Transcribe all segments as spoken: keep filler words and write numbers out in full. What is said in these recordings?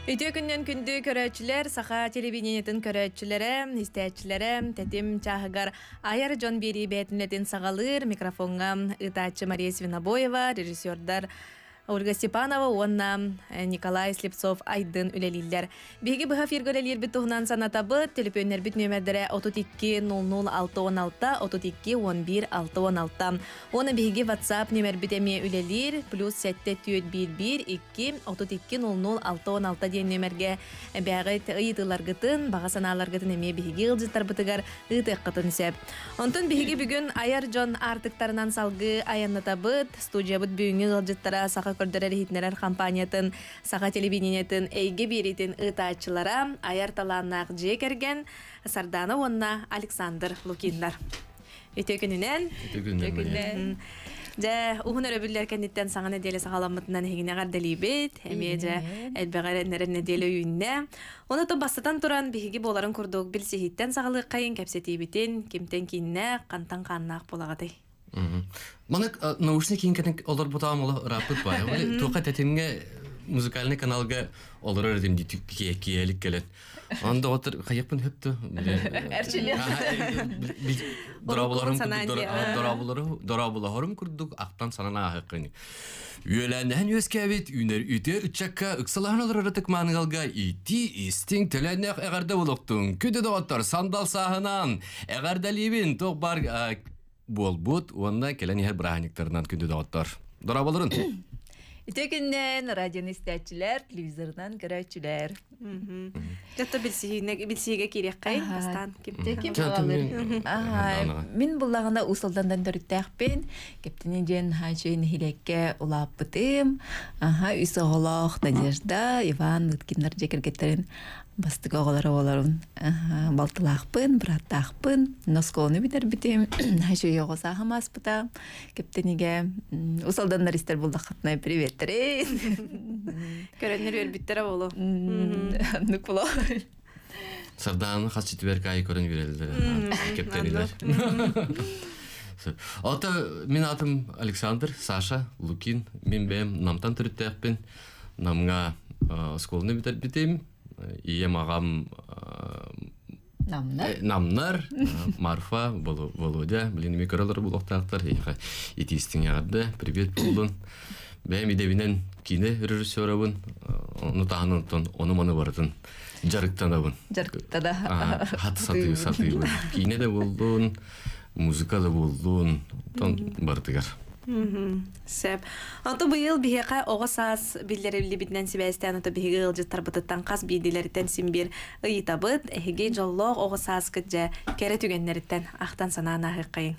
Ütü günden kündü köröçüler, saha televizyonetин köröçülere, istəyçilere, tetim çahıgar ayar John Beri betimletin sağalır, mikrofonga ıtaçı Mariya Svinaboyeva, rejissörler Ольга Степанова, онна Николай Слепцов айдын үлелилер. Биги быха фиргөлелер бит туһунан санатабы, телефоннер бит нөмердере отуз эки ноль ноль алты он алты, отуз эки он бир алты он алты. Оны биги WhatsApp нөмер бит эме үлелер, плюс сетте түйет бир бир эки отуз эки ноль ноль алты он алты ден нөмерге бәгыт ыйтылар гытын, бага саналар гытын эме биги ылжыттар бытыгар ытык гытын сеп. Онтон биги бүгүн Аяр Джон артыктарынан салгы аяннатабыт, студия бит бүгүнгө ылжыттара сака көрдөрөр хитнерер компаниятын, саға телевидениятын эйге беритин ытаачылара аяр талааннаак жекерген Сардана онна Александр Лукиндар. Өтөкүнүнен Өтөкүнүнен Жа уһун өрөбүллер кенниттен саңа неделе сагаламытынан хигинегар делибет, эме жа элбегареннерен неделе үйүнне. Оны то бастатан туран биһиги боларын курдук билсихиттен сагалык кайын кепсетибитин, кимтен кинне кантан каннаак болагатай. Манак наушник кинкенек олар бутам ола рапыт бай. Оле тока тетимге музыкальный каналга олар өрдим дитик киелик келет. Анда отыр каяпын хөптү. Эрчиле. Дорабуларым дорабулары дорабуларым курдук актан санана хакыны. Үеләннән өскәбит үнер үтә үчәккә ыксалаһналар ратык мангалга ити истин теләнәк әгәрдә булыктың. Күдә дәваттар сандал саһынан әгәрдә либин ток бар Болбут, онда келен ехер браханиктарынан күнді дауаттар. Дорабалырын? Үтекіннен радион істәтчілер, телевизордан көрәтчілер. Жатта білсиге керек қайын, бастан кем бағалыр. Мен бұллағында ұсылдандан дөріттәқпен, кептіне жен хачын хилекке ұлап бұтым, үсі ғолақ, Надежда, Иван, Лыткинлар жекергеттерін бастық оғалары оларын балтылақпын, бұраттақпын, носколыны бітер бітем, хачы еғо сағымас бұта, кептенеге ұсылдандар істер бұлдақ қатынай приветтірін. Көрінер өр біттері болу. Нүк болу. Сардан қасчет беркі айы көрін берелді, кептенелер. Ата, мен атым Александр, Саша, Лукин, мен бәйім намтан түріттәқпен, намға сколыны бітер бітем, Ием ағам Намнар, Марфа, Володя, білін мекаралар бұл оқтақтар, етестің ағарды, привет болдың. Бәйім едевінен кейіне режиссер абын, оны тағынан оны маны бардың, жарықтан абын. Жарықтада. Хаты сатый, сатый бұрын. Кейіне де болдың, музыка да болдың, бардығар. Сәп. Ото быйыл биһеқа оғасас билдеребили битнен сибәстән ото биһиге ылжыттар бытыттан қас бийдилерден симбир ыйтабыт, эһиге жоллоқ оғасас кытжа кәре түгеннерден ақтан санаана хыққайын.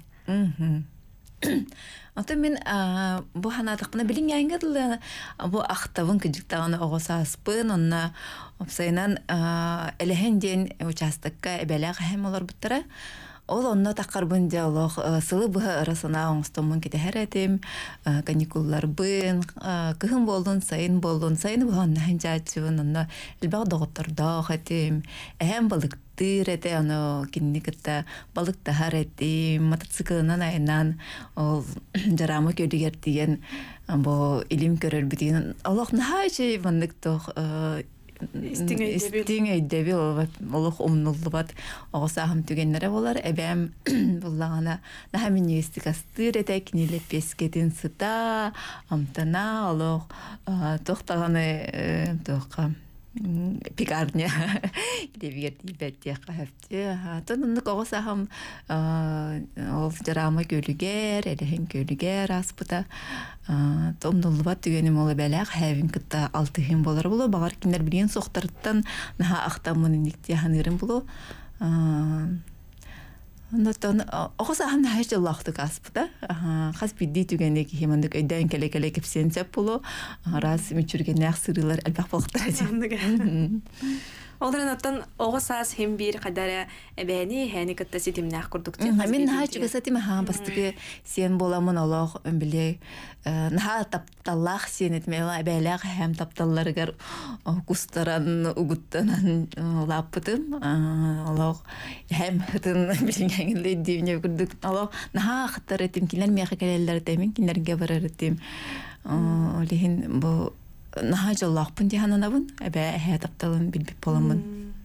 Ото мен бу ханатықпына білін яңғыдылы бу ақтавын кыжықтағаны оғасаспын, онна опсайынан әліхен ден участыққа әбәлі қайым олар бұттыра. Ол онна таққарбын диалог сылы бұға арасына оңыстомын кете әрәтім, каникуллар бұн, кығын болдың, сайын болдың, сайын бұға онна ханчатшывын, онна үлбәқ доғыттырдақ әтім, әм балықтыр әті, оны кенні кітті балықтағар әтім, мотоциклынан айынан, ол жарамы көдігер деген, бұл илім көрір бітеген, Аллах нахайшы вандық тоқ, Истиң өйдәбі олық умнулы бат оғысағым түгенлері болар. Әбәм бұллағана нәхәмін естік астыр әті кенелеп пескетін сыта, амтана олық тоқтағаны тоққа пекарня кедебігер дейбәттек қафты. Тонынық оғысағым ол жарамы көлігер, әліхін көлігер аспыта. Томдулы бат түгенім олы бәләқ әвін күтті алтығын болар болу. Бағар кендер білген соқтарыттан наға ақтамының некте ханырын болу. Оғыз ағын әйші лақты қаспыда. Қас бидді түгенек хемандық өйдән кәлі-кәлі кепсен сәп болу. Раз мүчірген әқ сырылар әлбәқ болықтыр әден. Оларын оттан оғы саас хем бір қадары әбәні әні күтті сетімнәқ күрдік. Мен наға чүгі сәтім бастығы сен боламын олақ өмбіле. Наға тапталақ сен етмейлі әбәләқ әм тапталарығар күстаран, ұғыттанан лаппытым. Олақ әм ғытын білін әңгілі дейіне күрдік. Олақ наға қыттар етім, кенлер меқі кәлелер дәмін, кенлерге барар етім. Олеген бұл наха жоллақпын дихананабын эбе эхэ тапталын билбип боламын.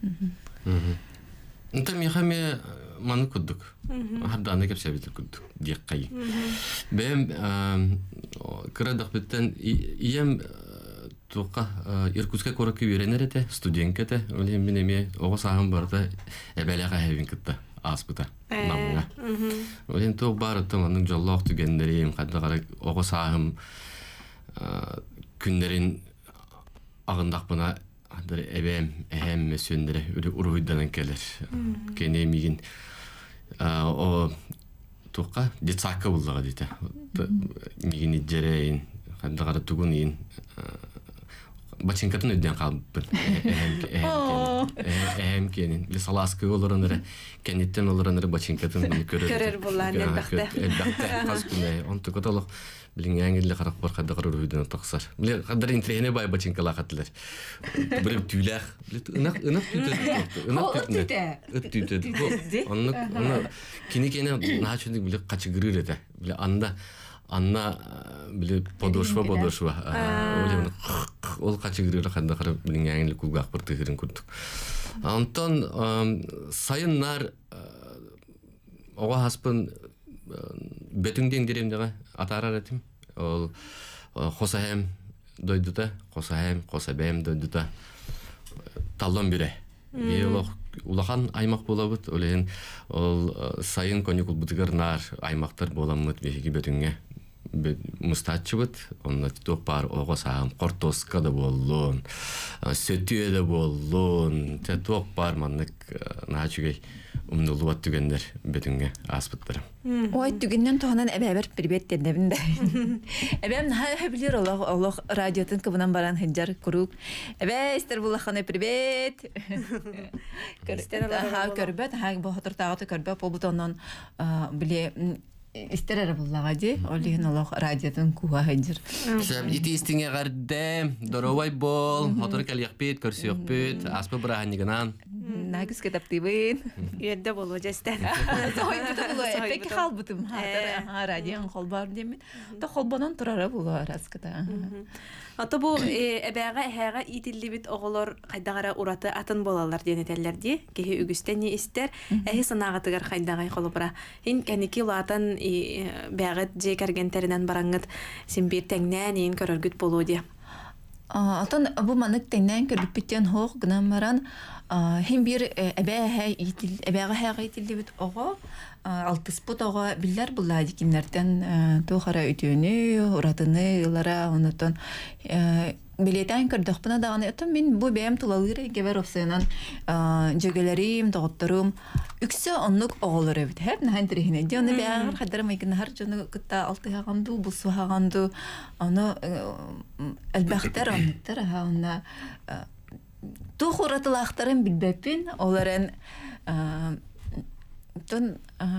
Нта михаме маны куддук. Харданы кеп себетил куддук диек кайы. Бем кырадак биттен ием тука Иркутска коракы беренерете студенткете олем минеме ого сагым барда эбелега хевин кытта аспыта намга. Олем то барытым аның жоллок түгендерим кадагара ого сагым күндерин агындак бына адыр эбем эһем месендере уруйдан келер. Кене мигин о тука детсакка буллага дите. Мигин иджерейин кадагара тугунин бачинкатын өдден калыппын. Эһем кенин. Бил саласкы олораныры, кенеттен олораныры бачинкатын көрөр. Көрөр буллан элбакта. Элбакта каскуне. Он тукотолок билин яңгиле карак бар кадагар уруйдан токсар. Бил кадар интрехне бай бачинкала каттылар. Бир түләх, ынак ынак түтө. Ынак түтө. Ыт түтө. Онны онны кини кене начындык бил качыгырыр эте. Бил анда Анна биле подошва подошва. Олем ол качыгырыр кандай карап билин яңгиле кулгак бір тыгырын көрдүк. Антон сайыннар ого хаспын бетүңден деремдеге атарар этим. Ол хосахем дойдута, хосахем, хосабем дойдута. Таллон бире. Биолог улахан аймак болабыт. Олен ол сайын коникул бутыгырнар аймактар боламыт беги бетүңгө. Мустачыбыт, онна топар ого сагым кортоска да боллун, сөтүө да боллун, те топар маннык начугай умнулуат түгендер бетүнгө аспыттар. Ой түгеннен тоғанан әбәбір прибет дедебінде. Әбәм наға білер олық радиотын кыбынан баран хенджар күрік. Әбә істер бұлақаны прибет. Көрбет, бұхатыр тағаты көрбет, бұл бұтоннан біле истер әрі бұлаға де, олығын олық радиотын күға хенджар. Сәм, ити істіңе ғарды, доровай бол, отыр кәл яқпет, көрсі яқпет, аспы бұраға негінан. Нагыз кетаптыбын. Үйерде болу жастан. Сойын бұты бұлы, әпекі қал бұтым. Радион қол бар демен. Да қолбанан тұрары бұлы раскыта. Ата бұл әбәға әхәға итілі біт оғылар қайдағара ураты атын болалар денетелерді. Кеге үгістен не істер, әхі санағатығар қайдағай қолы бұра. Хин кәнекі латын бәғыт жек әргентерінен бараңыт сен бір тәңнән ең көріргіт болу де. Атын бұл манық тәңнән көріп біттен хоқ гынан баран hem bir ebeğe itil ebeğe her itildi bit oğa altı spot oğa biller bulladı kimlerden tohara ütünü uratını yıllara ondan biletten kördük buna da anlattım ben bu benim tulalırı geber opsiyonun cegelerim doktorum üksü onluk oğulları bit hep nahandirihine diyor ne beğer kadar mıyken her canı kıta altı hagandu bu su hagandu onu elbette anlattır ha ona tu xuratılaqtarın bilbepin onların ton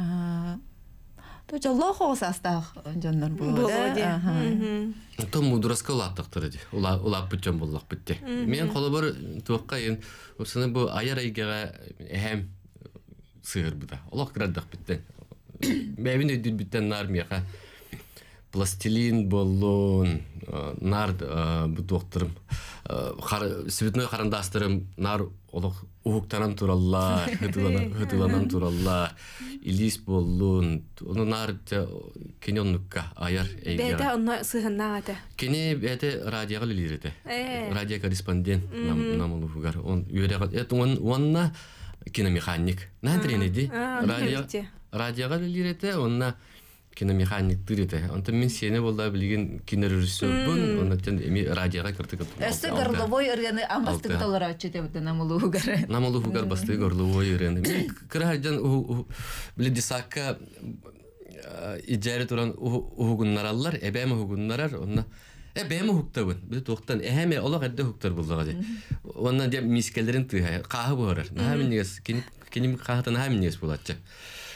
to jallo xosastaq jonlar buldu. To mudraska ulattaqtır di. Ula ula bütçem bollaq bitti. Men xolabor toqqayın. Osana bu ayar aygaga hem sığır bu da. Allah qiraddaq bitti. Mevin ödül bitten narmiyaqa. Plastilin bollun nar bu doktorum. Светной карандастырым нар олық уһуктанан тураллар, хытыланан тураллар, илис боллун, оны нар кенённукка аяр эйгер. Бәді онна сыхынна аты? Кене бәді радиоға лилиреті. Радио корреспондент намылы хугар. Онна киномеханик. Нәндірені ди? Радиоға лилиреті, онна киномеханик дирете. Онта мен сене болда билген кинорежиссер бун, онтан эми радиога кыртык. Эсте горловой өргөне амбастык толора чете бут намылуу хугар. Намылуу хугар басты горловой өргөне. Мен кыражан у биле дисакка ижары туран угуннар аллар, эбем угуннарар, онна эбем уктабын. Бил токтан эһеме олог эдде уктар булдага ди. Онна де мискелерин тыга кахы борар. Наминес кинип киним кахтан хаминес булатча.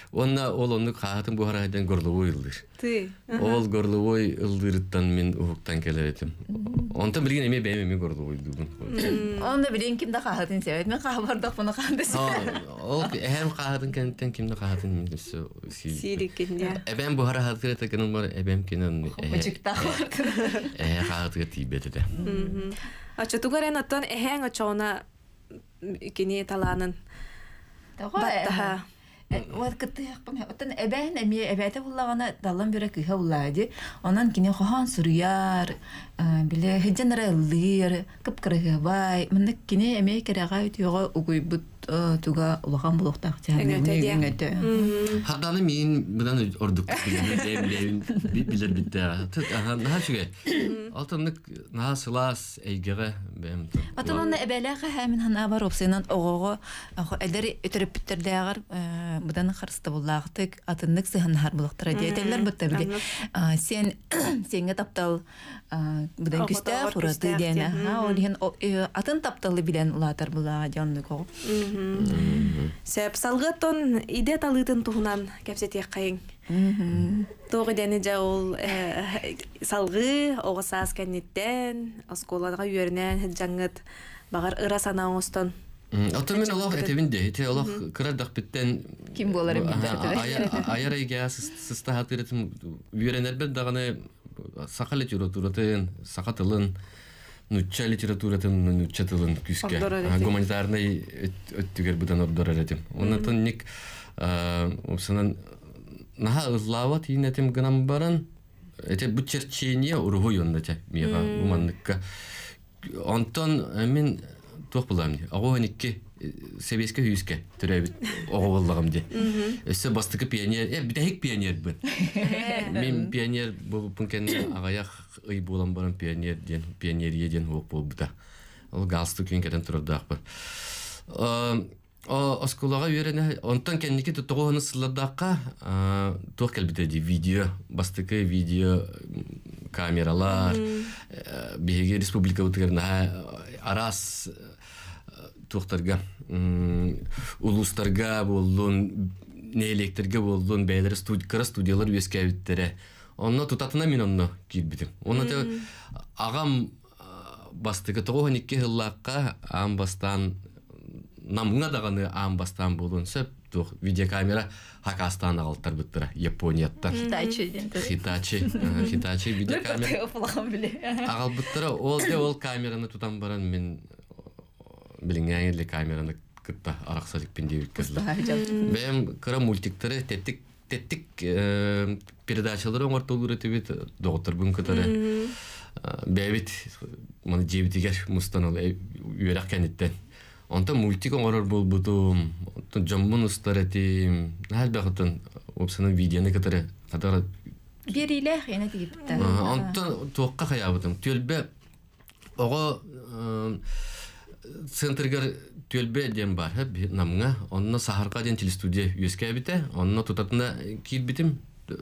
Онна ол онны қағатын бұхарайдан горловой ылдыр. Ты. Ол горловой ылдырыттан мен ухуктан келеретим. Онтан билген эме бәйме мен горловой дубун. Онда билен кимде қағатын себет, мен қағабардық бұны қағанды себет. Ол әм қағатын кенттен кимде қағатын мен өсі Сирик кенде. Эбем бұхара хатыр етекенің бар, эбем кенен Бычықта қағатын. Э қағатыға тибеті де. Ачатугарен аттан эһәң очоона кини таланын. Баттаха. Вот кытыяқпын. Оттан эбән эме эбәте буллагана даллан бирә кыйха буллади. Онан кини хохан сурыяр, биле хедженераллыр, кыпкырыга бай. Мында кини эме керәгә үтүгә угуйбут туга улаган булуктак Эңгәтә. Хаданы мен бұдан ордук билен билер битте. Наһа шуге. Алтыннык наһа сылас әйгәгә бәм. Оттан онна эбәләгә һәмин хана бар опсынан огого эдер өтөрүп биттердәгәр будан харысты буллактык атыннык сыһын har булыктыра диетелер бутта биле. Сен сеңгә таптал будан күстә фураты дияна. Ха олген атын тапталы билен улатар була жанны ко. Сәп салгытон иде талытын туһунан кепсетек кайын. Тоғы дәне жа ол салғы оғысас кәнеттен, осколаға үйерінен жаңғыт бағар ыра санауыстан. Аты мен олақ әтебінде, әте олақ қырардақ біттен... Ким болары біттер? Айар әйге сыста хатыретім үйеренер бәд дағаны сақа литературатын, сақа тылын, нұтча литературатын, нұтча тылын күске. Гуманитарный өттігер бұдан ордор әретім. Оннатын нек опсынан наха ызлава тиинетим гынан баран, эте бу черчение ургу йоннате мига уманныкка. Онтон мен тух булам ди. Агоникке себеске хүскә төрәбит оголлагым ди. Эссе бастыкы пионер, э бидәһик пионер бу. Мен пионер бу пункенне агаяк ый булам баран пионер ден, пионер еден хок булбыта. Ол галстук кенкеден турдак бу. Осколага үйрене, онтан кенники тоғыны сылладаққа тоқ кәлбіті видео, бастықы видео камералар, беге республика өтігеріне арас тоқтарға, улустарға болуын, не электрге болуын, бәйлері қыра студиялар өске әуіттері. Онна тұтатына мен онна келбітім. Онна ағам бастықы тоғыны ке ғыллаққа ағам бастан намыңа дағаны ағам бастан болуын сөп, видеокамера Хакастан ағалттар бұттыра, Японияттан. Хитачи. Хитачи. Хитачи видеокамера. Ағал бұттыра, ол де ол камераны тұтан баран мен білің әңгерлі камераны күтті арақсалик пенде өткізді. Бәйім қыра мультиктері теттік передачалары оңар толыр өтебет, доғыттар бұн күтірі. Бәйбет, мұны жебетігер мұстан ол үйерақ кәнеттен. Онта мультик оңарар бол бұдым, жамбын ұстар әтем, әл бәғыттан опсының видеоны кітірі қатары... Берилер ені тегіп бітті. Онта тоққа қаябыдым. Төлбе, оға центргер төлбе дем бар, намыңа, онына сахарқа ден телестудия үйеске әбіті, онына тұтатына кейт бітім,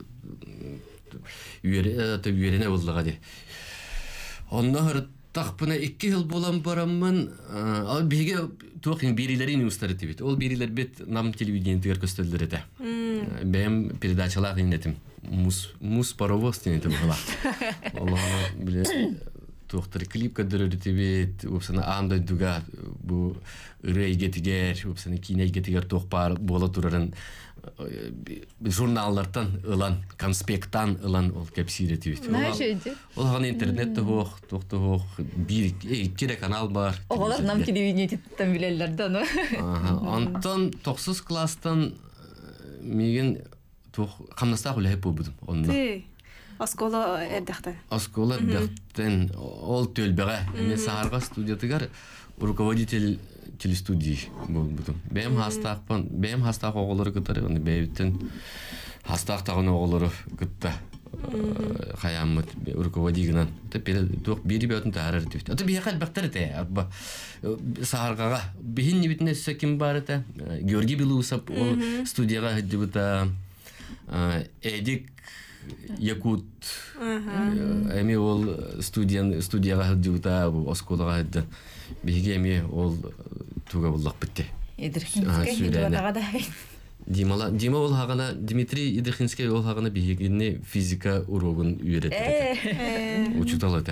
үйеріне болдыға де. Онына тақпына екі жыл болан барамын, ал беге тоқын берилерін ұстар етебет. Ол берилер бет нам телевидениетігер көстелдер еті. Бәйім передачалақ енетім. Мус паровоз денетім ғыла. Олағына біле тоқтыр клип көдір өретебет, өпсіні аңдай дуға бұл үрей кетігер, өпсіні кейней кетігер тоқпар бола тұрарын журналлардан ылан, конспекттан ылан ол кәпсир етебет. Ол ғана интернетті хоқ, тоқты хоқ, бір, кері канал бар. Оғалар нам телевидениеттен білелерді, ну? Антон тоқсыз кластан меген қамнастақ үләйіп болбыдым. Ты, оскола әрдіқті? Оскола әрдіқтен ол төлбеға. Мен сағарға студиятығар руководитель телестудии болбудum. Бәйім хастақпан, бәйім хастақ оғылары күттары, бәйбіттен хастақ тағын оғылары күтті қаямыд, руководигінан. Бері бәйтін тағар әртіпті. Оты бейі қалбақтар әті, сағарғаға. Бейін небітіне сөз кім бар әті? Георгий Белусап студияға хүдді бұта Эдик Якут. Әме ол студияға хүдді бұта осколаға хүдді. Беге әме ол туға боллақ бітті. Едірхен Димала, Дима ол хагана Дмитрий Идехинский ол хагана бигенне физика урогун үйрөтөт. Учуталады.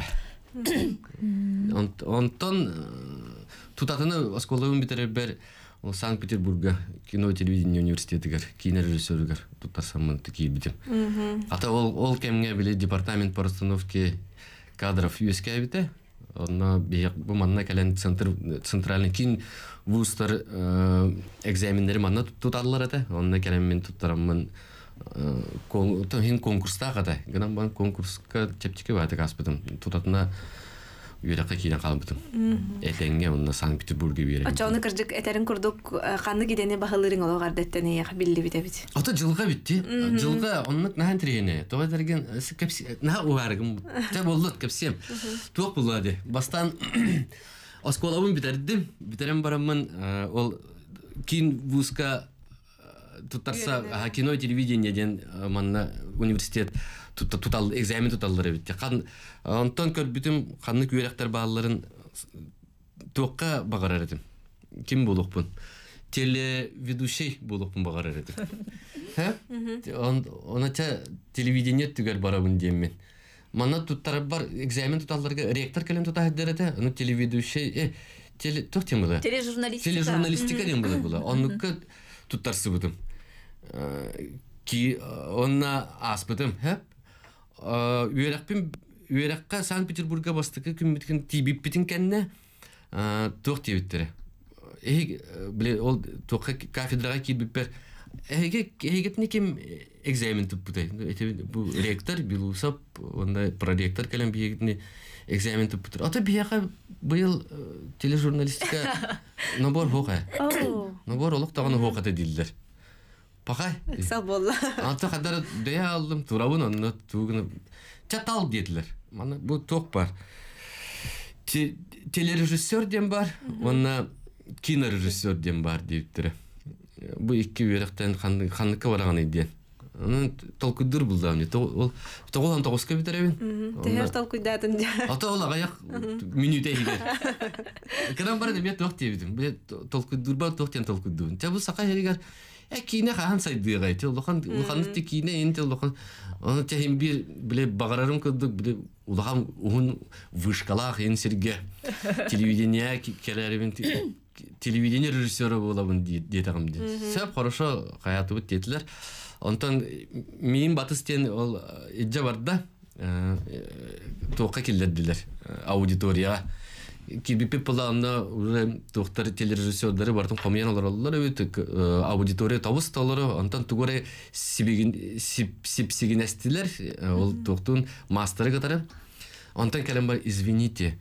Онтон тутатыны осколабын битерер бер Санкт-Петербурга кино телевидение университетигер, кинорежиссеригер тутарсамын тикибитим. Ата ол ол кемге биле департамент по расстановке кадров ю эс кей бите. Онна бияк бу манна келен центр центральный кин вустар экзаменнери манна туталлар ата. Онна келен мен туттарамын кон конкурста ката. Гынан бан конкурска чепчике бата каспытым. Тутатына Юракка кийен калбытым. Этеңге онна Санкт-Петербурга берем. Ачаны кырдык этерин курдук канды кидени бахалырың ол гардеттен я билли бите бит. Ата жылга битти. Жылга онны нахан тирене. Тога дерген кепси на уаргым. Та болдут кепсем. Тук булады. Бастан осколабын битердим. Битерем барамын ол кин вузка тутарса кино телевидение ден манна университет тутал экзамен туталлары битти. Кан онтон көрбүтүм канны күрөктөр бааларын токка багарар эдим. Ким болукпун? Телеведущий болукпун багарар эдим. Ха? Он онача телевидение түгөр барабын дейм мен. Мана туттар бар экзамен туталларга ректор келем тута хедерете. Аны телеведущий э теле токтем була. Тележурналистика. Тележурналистика дем була була. Оннукка туттарсы бутум. Ки онна аспытым, ха? Үйрәкпен үйрәккә Санкт-Петербурга бастыкы күмбиткен тибип битин кенне ток тибиттер. Э биле ол токка кафедрага кибип бер. Эге эгетне ким экзамен туп бутай. Бу ректор Билусап, онда проректор келем бигетне экзамен туп бутыр. Ата бияка быел тележурналистика набор хога. Набор олук таганы хогата дилдер. Пахай. Сал болла. Ата кадар дыя алдым, турабын онны тугуны чатал дедилер. Мана бу ток бар. Телережиссер дем бар, онна кинорежиссер дем бар диптире. Бу икки беректен ханныкка барган иде. Аны толкудур булды аны. Ол тогулан тогуска битеребин. Техер толкуйдатын. Ата ол аяк минут эйге. Кадан бар деп ток дебидим. Бу толкудур бар токтен толкудур. Та бу сака жеригер Э кине хаан сайдыга айты. Улахан улахан тикине инте улахан. Аны техим бир биле багарарым кылдык биле улахан уун вышкалах ен серге. Телевидение келеребин телевидение режиссеры болабын детагым ди. Сәп хорошо хаятыбы детилер. Онтон мин батыстен ол эджа барда тока келдилер аудиторияга. Кибипи планна уже доктор телережиссерлары бартын комьян алар алар өтүк аудитория табыс талары антан тугоре сибигин сипсигин эстилер ол доктун мастері катары антан келем бар извините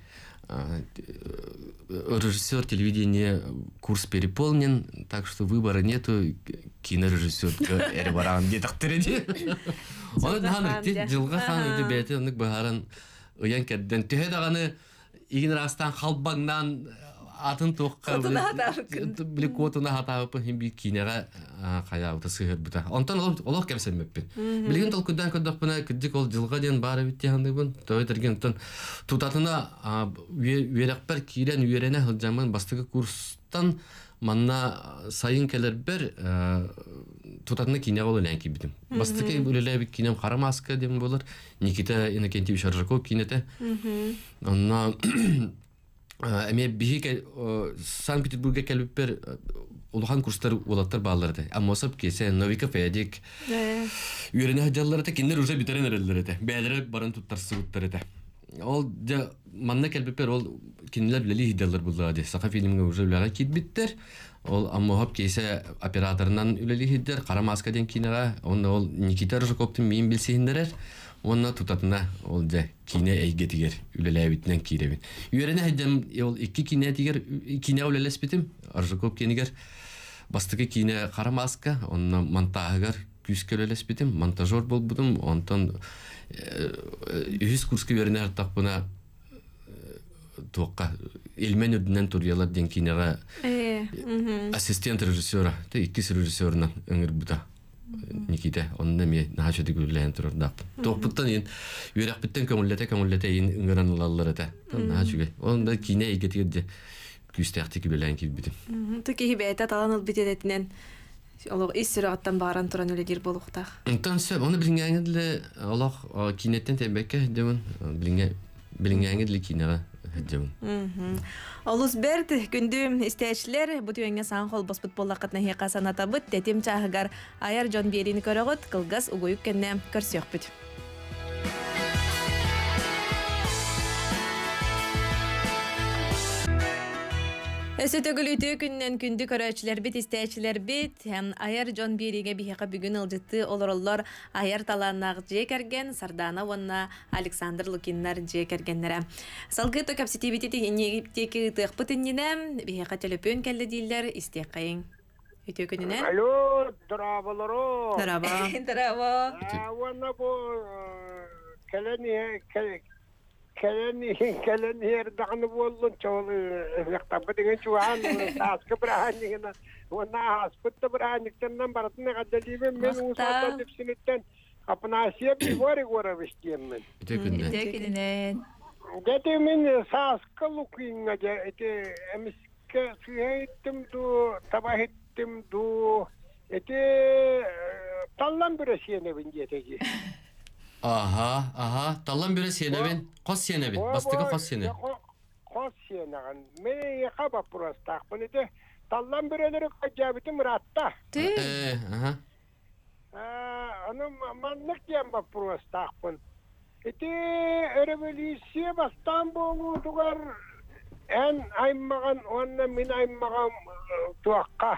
режиссер телевидения курс переполнен, так что выбора нету, кинорежиссер эрбаран детактереди. Он наханыкти жылга хан иде бете ник бахаран уян кедден tehedagаны игин растан халбаңнан атын токка биле котуна хатабы хим би кинега каяута сыгыр бута. Онтан олох кемсемеппин. Билген толкудан көдөкпүнө кидик ол жылга ден бары битти хандыбын. Тойтергентен тутатына верекпер кирен үйрене хылжамын бастыгы курстан манна сайын келер бер тутатына кинега ол элен кибидим. Бастыгы үлеле бит кинем Карамаска дем болор. Никита Иннокентьевич Шаржаков кинете. Онна Эме бихике Санкт-Петербурга келип бер улахан курстар улаттар бааларды. Аммосап кесе Новиков эдик. Үйрене хаджаллары киндер уже битерен эрелдерде. Бәлере барын туттарсы буттарды. Ол да манна келип бер ол кинлер билели хидаллар булды. Сака фильмге уже билага кит биттер. Ол аммоап кесе операторунан үлели хиддер Карамаска ден кинега. Онда ол Никита Рыжаковтун мин билсиндерер. Онна тутатына ол да кине эйгетигер үлеле битнен киребин. Үйрене хаджам ол икки кине тигер кине үлелес битим. Аржаков кинегер бастыгы кине Карамаска, онна монтажгар күскөлелес битим. Монтажер болбудум. Онтон үз курска үйрене тапына тоққа элмен өдүнөн турьялар ден кинега ассистент режиссера, те икки режиссерынан өңөр бута. Никита, он на мне на хачу дегуллен турда. Топуттан ин юрак биттен көмүллете көмүллете ин ыңгыран алалларыта. На хачуга. Он да кине игетиге күстәхти кибелен кибидим. Төки хибәтә таланыл битедетнен Олог иссираттан баран туран үледир болуктах. Онтан сөп, оны билингәңгедле Аллах кинеттен тәбәккә һәдәвен билингә билингәңгедле кинага һәдәвен. Мм. Олус берд күндү истәчләр бу төйәнгә сан хол басбыт боллакытна хәка санатабыт тәтем чагыгар аяр Джон Берини көрөгөт кылгас угуйук кенне көрсөкбүт. Эсэ төгүлүтү күннен күндү көрөөчүлөр бит истечилер бит һәм аяр Джон Бериге бихека бүгүн ылжытты олороллор аяр талаанак жекерген Сардана вонна Александр Лукиннар жекергеннере. Салгы то капситивити негиптеки тыхпытыннене бихека телефон келди дилер истекайын. Өтө күнүнөн. Алло, драбаларо. Драба. Драба. Wanna bo keleni keleni keleni yer dağını bollun çoğul yaktabı dingen çoğan taskı bırahanıgına wanna haspıtta bırahanıktan baratına kadalibim men usata dipsinitten kapnasiye bir var gora bestiyem men. Ötö күннән. Өтө күнүнөн. Gete men saskı lukinga je ete emiske süheyttim du tabahittim du ete tallan büresiye bin jeteci. Aha, aha, tallan bire senebin, qos senebin, bastığı qos sene. Qos senegan. Men yaqaba prostak. Bunu de tallan bireleri kajabitim ratta. Ee, aha. Aa, onu manlık yamba prostak bun. Ete revolüsiye bastan boğu tugar en aymagan onna min aymagan tuakka.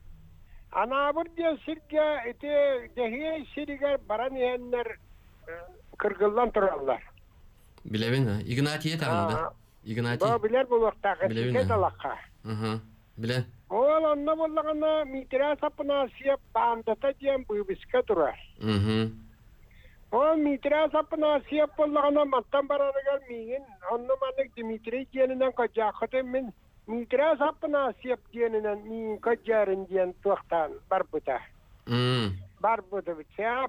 Ana bir diye sirge ete dehiye siriger baran yenler kırgıllan turallar. Bilevin ha, Ignatiye tağında. Ignati. Bu biler bu vakta kesiket alakka. Aha, bilen. Oğul onna bollağına mitra sapına siyap bandata diyen bu biske durar. Hı hı. O mitra sapına siyap bollağına mattan baranagar miyin. Onna manlık Dimitri diyeninden kajakıtı min. Mitra sapına siyap diyeninden miyin kajarın diyen tuaktan barbuta. Hı. Barbuta bitse.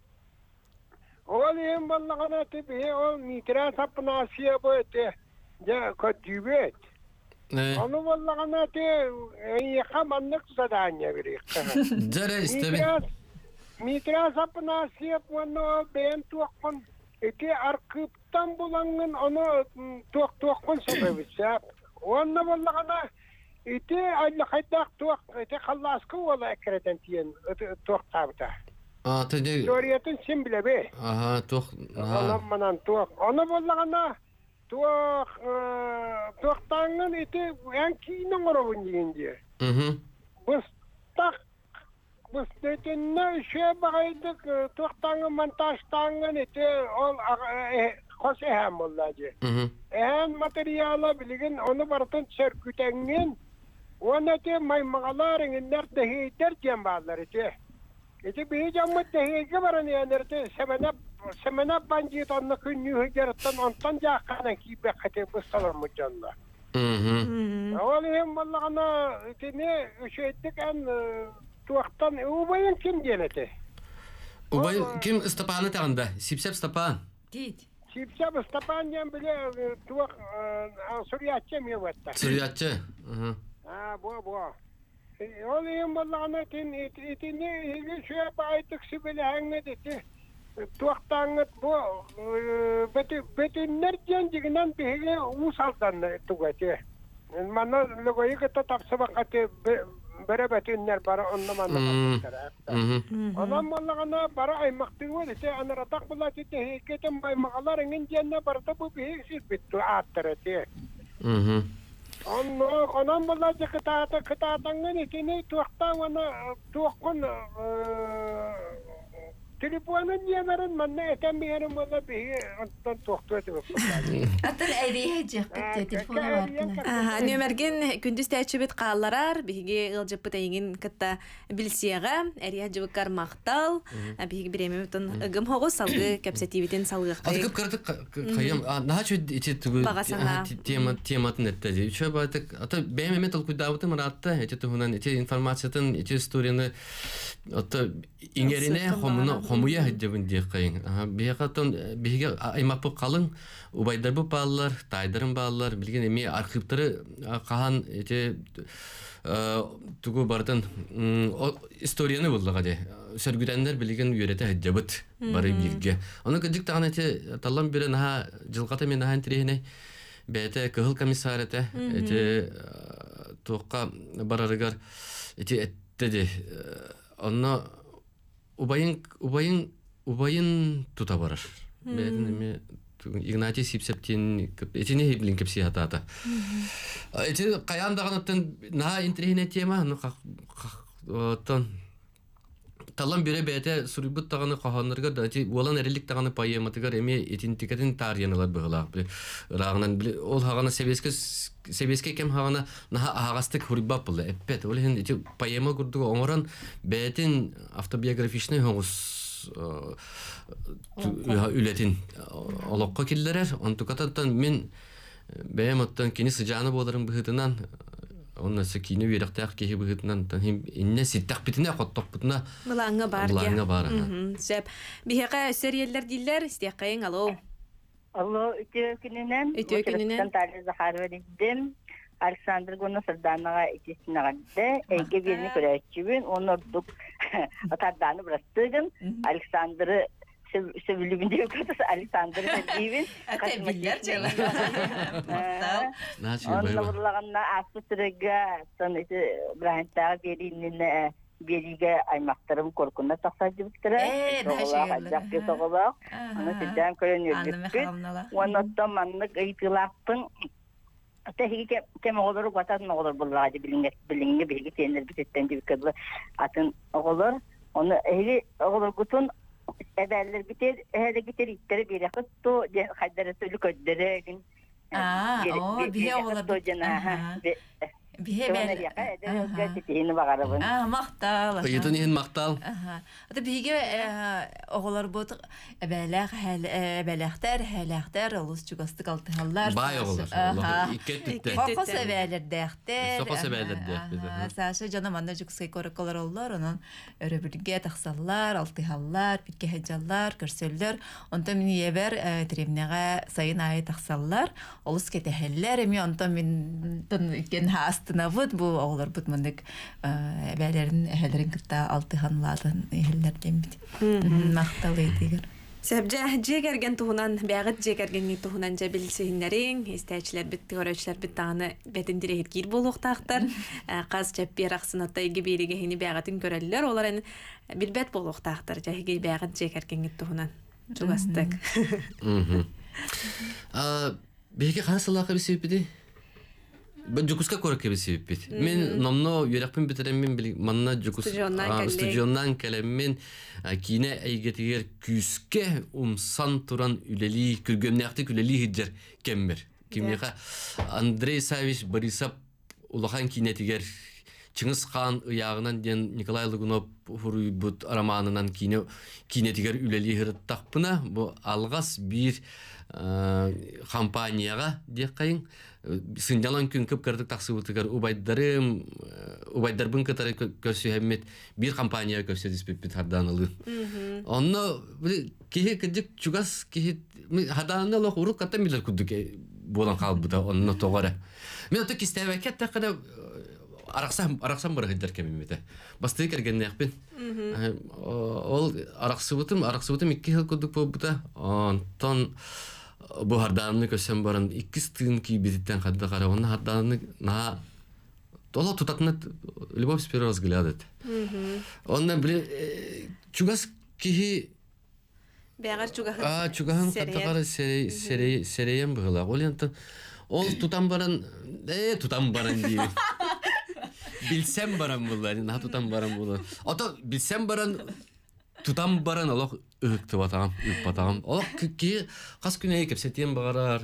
Oğul hem bollağına tibi o mitra sapına siyap öte. Ya kadübet. Ne? Onu bollağına te yakamanlık zadanya birik. Zara istebi. Mitra sapına siyap onu beğen tuakon. Eti arkıptan bulangın onu tuak tuakon sebebi siyap. Onu bollağına eti aylıkaydak tuak. Eti kallaskı ola ekreden tiyen tuak tabıta. Aa, tadı. Suriyetin sim bile be. Aha, tuak. Onu manan tuak. Onu bollağına tuak tuaktanın eti en kiyinin orabın yiyince. Hı hı. Bıstak Biz detenne şey bakaydık tuaktanın montajtanın eti ol kos ehem ollacı. Hı hı. Ehem materyala bilgin onu barıtın serkütengen onu eti maymağaların inler dehiyder cembalar eti. Eti bir camı dehiyge baran yanır eti semene semene bancıyet onunla künnühü gerittan ondan jakanan kibe kate bıstalar mı canlar. Hı hı. Oğlum hem vallağına eti ne şeydik en tuaktan ubayın kim deneti? Ubay kim istapanı tağında? Sipsep stapan. Dit. Sipsep istapan diyen bile tuak Suriyatçı mı vatta? Suriyatçı. Hı. Ha bu bu. Oğlum hem vallağına eti eti ne şöyle baytık sibili hangedeti. Tuaktan bu beti beti nereden ciginden bir usaldan tuğati. Mana logoyu kita tapsa bakati berebetinler para onlamanla baktılar. Ondan vallağına para aymaktı var ise anaratak bulat ise heketem aymaklar engin cennet barda bu bir siz bitti attırdı. Hı hı. Ondan ondan bulat kita kita tangan ise tuaktan wana tuakun telefonun yemerin manne eten bir yerim valla bir ondan tuaktu eti Атын әйрие жакты телефона бардына. Aha, nömergen күндүз тәчүбет кааларар, биге ылжыппыт айгин кытта билсияга, әрия жыбыккар мактал, биге биремемтон ыгым хогус салгы капсативитин салгыкай. Атыкып кырдык кайым. Наха чөй ичи түгү тема тематын этти. Үчө байтык ата бемемет ол куйдабыты маратта эти тугунан эти информациятын эти историяны ата иңерине хомуну хомуя хаджабын диэккайын. Биһакатон биһиге аймаппы калың убайдарбы баалар, тайдарын баалар, билген эми архивтары кахан эте тугу бардын историяны булдыга де. Сөргүдәннәр билген үйрәтә хаджабыт бары бирге. Аны кыдык тагын эте таллам берен ха жылгата мен хан тирехне бәте кыһыл комиссарыта эте туакка барарыгар эте эттеди. Онно убайын убайын убайын тута барар. Бәтен эме Игнатий Сипсептин этине билин кепси атата. Эти каяндагынтын на интернет тема ну тон талам бире бәте сурыбыт таганы каханнарга да эти олан эрелик таганы поематыгар эме этин тикетин тарьяналар быгылак бил рагынан ол хаганы себеске себеске кем хаганы на агастык хурбап булды эппет ол хен эти поема курдуга оңоран бәтин автобиографичный хоңус үлетин олоққа келдерер. Онтукатан мен бәйматтан кені сыжаны боларын бұхытынан онна сакины верақтақ кеге бұхытынан инне ситтақ бітіне қоттақ бітіне Мылаңы бар. Мылаңы бар. Сөп. Бихеқа өсер елдер дейлер, істеқайын, алло. Алло, үтө күнінен. Үтө күнінен. Тары Захарова дедім. Александр Гуна Сарданаға итесіне қадды. Әйге беріне көрәтшібін. Оны ұрдық атарданы бұрастығын. Александры сөбілігінде өкірдіс. Александры сәрдейбін. Әтәбілер жала. Онына бұрылағанна аспы түрігі сон еті Брахантаға берейініне бериге аймақтарым коркуна тақса жібіттірі. Э, Соғылақ, жақты соғылақ. Оны сізден көрен өрдікпін. Оныттан маннық ұйтылақтың Тәһиге кем оғылыр бататын оғылыр бұллағады біліңге білге тенер бітеттен жібіккерлі атын оғылыр. Оны әйли оғылыр күтін әбәлілер бітер, әйли бітер иттері бере қытты, қайдары сөйлі көддері. А, о, бие оғылыр. Бие бәл. А, мақтал. Ятын ен мақтал. Ата биге оғылар бот әбәләх әбәләхтәр, хәләхтәр, олыс чугасты калтыһаллар. Бай оғылар. Икет титте. Фокус әбәләрдәхтәр. Фокус әбәләрдәх. Саша жана манна жукскай коракалар оллар, онан өрөбүргә тахсаллар, алтыһаллар, битке хаҗаллар, көрсөлләр. Онта мин ебер тремнәгә сайын ай тахсаллар, олыс кетәһәлләр, ми онта мин тон кен хаст Навыд бу оғлар бут мындык бәләрен әһәләрен кытта алтыханлатын әһәләрдән бит. Макталы дигәр. Сәбҗә җегәргән туһунан бәгыт җегәргән туһунан җә билсеһиннәрен, истәчләр бит, көрәчләр бит таны бәтен дирәһит кир булуктактар. Каз җәппер аксынатта иге береге һини бәгытен көрәлләр, оларын билбәт булуктактар. Җәһиге бәгыт җегәргән туһунан. Җугастык. Мм. А беге хасылакы бисепиди? Ben Jukuska korku bir sebep. Men namno yürekpin bitiremin bil manna Jukus stüdyondan kelemin kine eygetiger küske umsan turan üleli kürgömnekte üleli hiccer kemmer. Kimyaka Andrei Savich Borisov ulahan kinetiger Çıngiz Khan ıyağından den Nikolay Lugunov hurubut aramanından kine kinetiger üleli hırttakpına bu algas bir kampanyaya diyekayın. Sıncalan gün kıp kırdık taksı bultukar ubaydarım ubaydarbın katarı kösühemmet bir kampanya kösüdüs bit hardanılı. Onu kihi kıcık çugas kihi hardanılı uruk kata miler kudduk bolan kalbıda onu toğara. Men otuk isteveket takada araksam araksam bırakıdır kemimete. Bastığı kergen yakpin. Ol araksıbıtım araksıbıtım iki yıl kudduk bu buda. Ondan bu hardanını kösem baran iki stığın ki biditten kadda kara onun hardanını na dola tutatını Любовь с первого взгляда. Ondan bile çugas kihi Бәгәр чугахын. А çugahın kadda kara sere sere sereyem bıgıla. Ol yantan ol tutan baran e tutan baran diye. Bilsem baran bunlar. Na tutan baran bunlar. Ata bilsem baran tutan baran Allah ıhtı batağım, ıht batağım. Allah ki kas güneye kepsetiyen bağırar.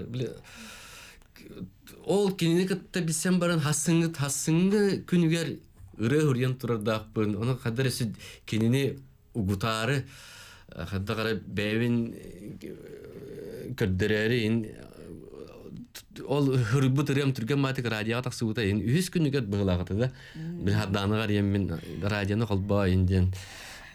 Ol kendini katta bilsem baran hasıngı hasıngı günüger ırı hıryan turar dağıpın. Ona kadar esi kendini ugutarı kadar kadar bevin kördürerin ol hırbı tırıyam Türkiye matik radyo taksı utayın. Ühüs günüger bağılağıtı da. Bir haddanı gariyem min radyonu kalba indiyen.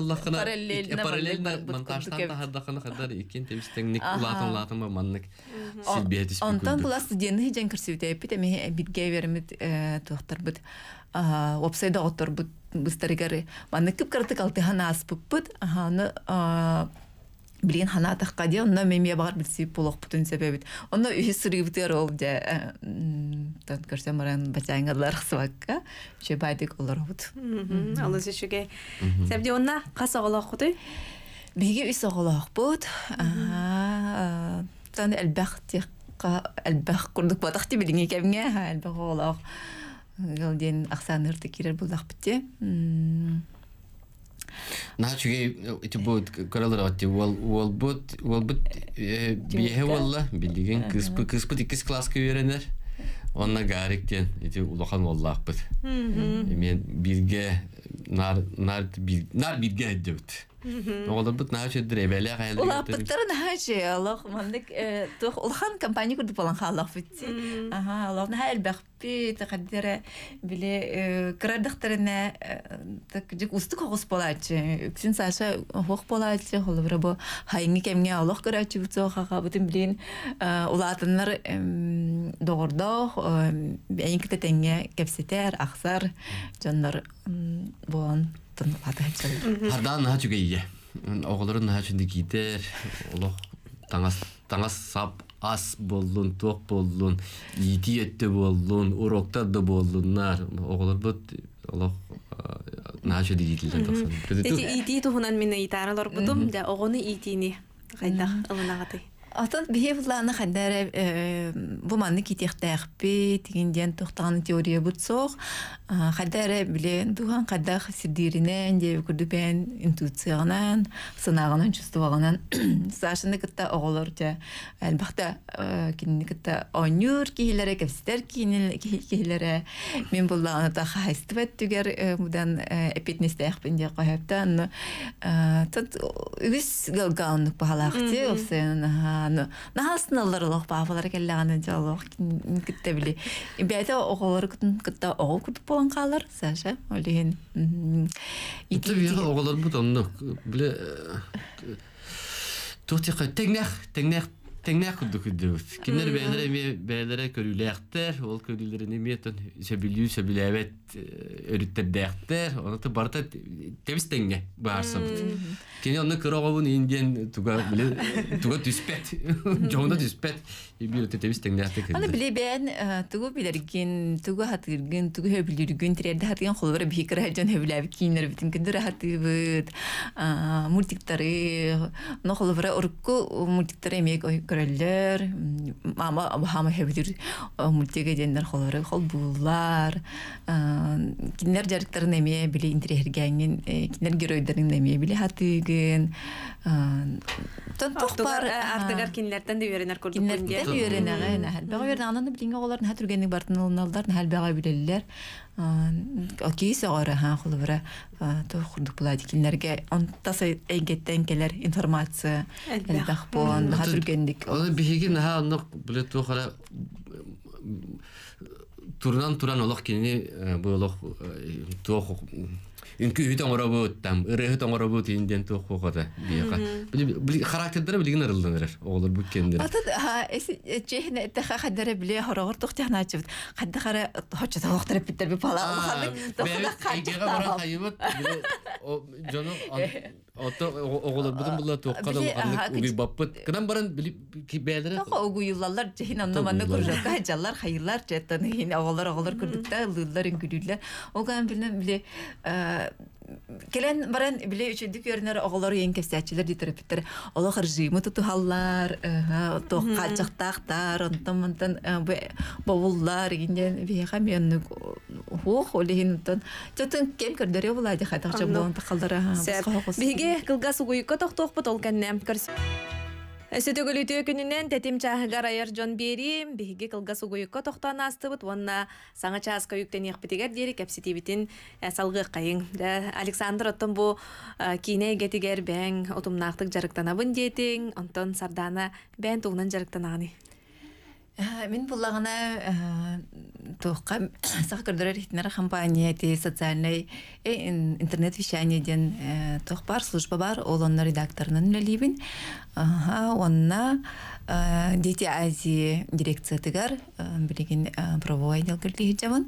кыллахына Параллельно параллельно мандык бар, монтажтан бут- тахардахына кадар иккен темистеңник Аха. улатын улатын ба маннык силбетис Онтан була студентны хиджен кірсеуде эпит эми битге бермит туохтар бут вебсайда отор бут бустарыгары манны кып кыртык алтыхан аспыппыт аны билин ханатах кади онна мемия багар билси полох бутун себебит онна үйі сырыбытыр ол же тан көрсем маран бачаңалар хсвакка че байдык олар бут Алыс үшіге. Сәбде онна қаса олақ құды? биги үй соголох бут тан элбах тиққа элбах курдук батахти билинге кемге элбах олох галден аксанырды кирер булдак битте Нахчуге ити бут коралар атти вол вол бут вол бут бие валла билген кыспы кыспы икис класска үйренер. Онна гариктен ити улахан воллах бут. Мен бирге нар нар нар бирге дебит. Олар бут нахчу дребеле гайлы. Ула быттарын хачы Аллах мандык тух улхан компания курдук болан халах битти. Аха Аллах на элбах би тақдире биле крадыктарына так жик устук хос болачы. Үксин саша хох болачы холбра бу хайнги кемге Аллах карачы бутса хага бутын билин улатыннар догордох бәйинкте тенге кепсетер ахсар жаннар бон Хардан нахчуге ие. Оғылырын нахчунды кейтер. Олық таңас сап ас болдun, тоқ болдun, ити етті болдun, уроктарды болдunlar. Оғылыр бұд, олық нахчуды дейтілден. Тети ити тұхынан мені итаралар бұдым, да оғыны итini қайдақ ылынағадай. Атын бие буланы хәдәре бу манны китехтәхпи тигендән тохтан теория бутсох хәдәре билен дуган кадах сидиринен де күрдүбен интуициянан сынагынан чувствованан сашны кытта оголорча әлбәттә кинне кытта онюр киләре кәстер кине киләре мен буланы та хайстыбат түгәр будан эпитнестәхпин дә кайыптан тат үс галган пахалахти офсен нахасналар лох бафалар келләгән җалох китте били. Бәйтә оголар кытын кытта огыл кытып булган калар Саша олен. Итеп яга оголар бу тонны. Биле Тохтык тегнәх тегнәх Теңнәк күрдүк күрдүк. Кинер бәйләре ме бәйләре көрүләктер, ул көрүләрне метон сөбилүү сөбиләбет өрүттәрдәктер. Оны барта тебис теңгә барсам. Кини аны кырагыбын индиен туга биле туга түспәт. Жонда түспәт. Бир тебис теңгәктер. Аны биле бән тугу билерген, тугу хатыргын, тугу хөбилүргөн тирәдә хатыган холбары бихикра жан хөбиләб кинер битен киндер хатыбыт. Мультиктары, но холбары урку мультиктары мек көрөллөр, мама хама хөбилүр мультиге дендер холбары холбулар. Кинер жарыктарын эме биле интерергәнген, кинер геройдарын эме биле хатыгын. Тон тохпар артыгар кинләрдән дә йөренер күрдүк. Кинләрдән йөренәгән, хәлбәгә йөрнәгән билгән аларны хәтүргәнне бартынылналар, хәлбәгә биләләр. Окей, сагара ха холбара то хурдук булади кинләргә антаса әйгәттән келәр информация әлбәх бон хәтүргәндик. Аны биһиген ха аны биле тохара турнан туран олох кини болох тох инки үтән орабыт там ыры үтән орабыт инден тох хогада бияга били характердәре билген арылданыр оглар бу кендер ата ха эс чехне тәхә хәдәре биле хорогыр тохтяна чыт хәдә хара хоча тохтырып биттер бу пала хәдә тохтыга кайга бара хайбат о жоно ото оглар бутын булла тохкада булганлык уги баппыт кынан баран били бәдәре тохо угу юллар чехин анны манны күрҗәккә җаллар хайылар җәттән хин оглар оглар күрдүктә лыллар ингүләр оган билен биле Келен баран биле үчүндүк йөрнөр оголор ең кепсәчләр дитерәптер. Алар режимы туталлар, то качактактар, онтон бавуллар инден бия мен хо холин тон. Тотын кем көрдөрө булады хатакчы болон такалдара. Биге кылгас угуйка токток потолканнам көрс. Сөтөгөлүтө күнүнөн тетим чагыгар айыр жон бери биги кылгас угуйка токтон астыбыт вонна саңа чааска юктен якпитигер дери кепситибитин салгы кайын. Александр оттон бу кине гетигер бәң отумнактык жарыктанабын детиң, онтон сардана бәң тугунан жарыктанаганы. Мен буллагына тоққа сақ көрдірер хитнер компания те социальный интернет вещание ден тоқ бар служба бар, ол онна редакторынан үлелейбін. Онна Дети Азии дирекция тыгар билеген правовой отдел кирлиги жаман.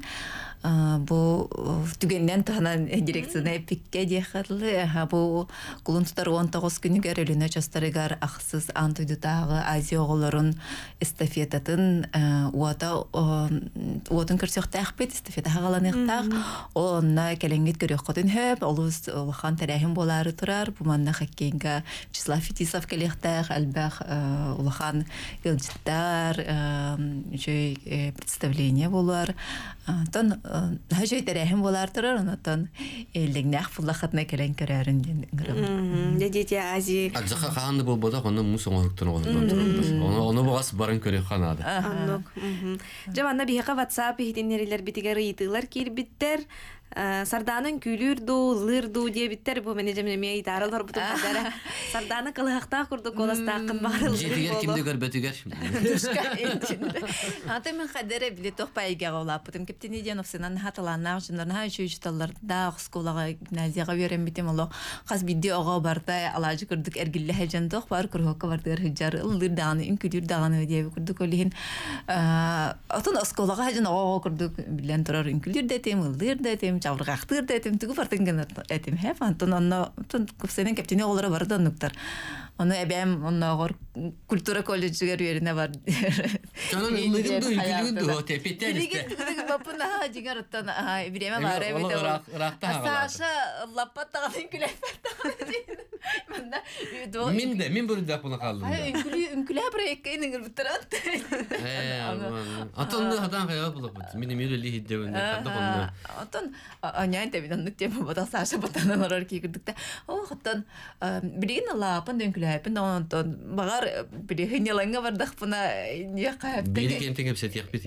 Бу түгенден таханан дирекцияна пикке дехарлы. Бу кулунтар он тогуз күнүгөр элине частарыгар аксыз антыдытагы Азия оголорун эстафетатын уата уатын көрсөктөк бет эстафета хагаланыктак. Онна келеңгет көрөккөтүн хөп олус улхан тарахим болары турар. Бу манна хаккенга Вячеслав Фетисов келектак албах улхан илжиттар жөй представление болар. Тон хажой тарахим болар турар. Онтон элеңнак фуллахатна келен көрөрүн ден. Дети Азия. Ажака канды болбода оны мусоңоруктан олдон. Оны оны багас барын көрө канады. Аннок. Жаманна бияка WhatsApp хитиннерилер битигер ыйтылар кирбиттер. Сарданын күлүрдү, лырду дебиттер бу менеджерме мей таралар бутун кадара. Сарданы кылыакта курдук коластакын барыл. Жетигер кимди көрбөтүгер. Тушка энчинде. Аты мен кадере биле тохпайга олап бутун кептенеден офсенан хаталанна жындарна жүйүшталларда школага гимназияга берем битем оло. Каз видео ого барда алажы көрдүк эргилле хажан тох бар көрөккө бардыр хыжар лырданы инкүлүр даганы деп көрдүк олин. Атын школага хажан ого көрдүк билен турар инкүлүр детем, лыр детем чавргактыр детем түгү бартынген этим хеп антон онно тон купсенен кептене олора барды нуктар. Оны эбем онно культура колледжиге берине бар. Жанын илгинду илгинду тепетен. Илгинду бапына жигартан биреме бар эбите. Саша лапаттаган күлөпөт. Мында Мин де мин бурда буна калдым. Ай күлү күлө брекенин бутурат. Э, антон хадан кая булып. Мини мирели хиддебен кадда Антон анян тебен нүктем бода Саша ботанан орор кийгирдикте. О хаттан билген лапын ден күлөпүн антон багар билген яланга бардак буна не кайып. Билген теңеп сетип бит.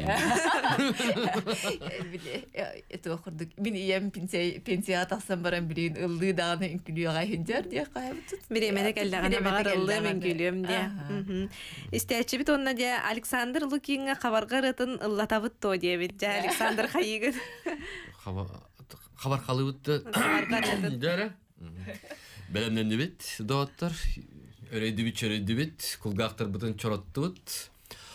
Биле это охурдук. Мин ем пенсия пенсия атасам барам билген ылды даганы күлүгө хинжар де кайып. Биремеде келдаганы багарылды мен күлүм де. Истечи бит онна де Александр Лукинга кабарга рытын ыллатабыт то дебит. Жа Александр хайыгын. Хабар калыбытты. Дара. Белемнен дебит, доктор. Öyle çöreydi bit. Kulgaktır butun çorottı bit.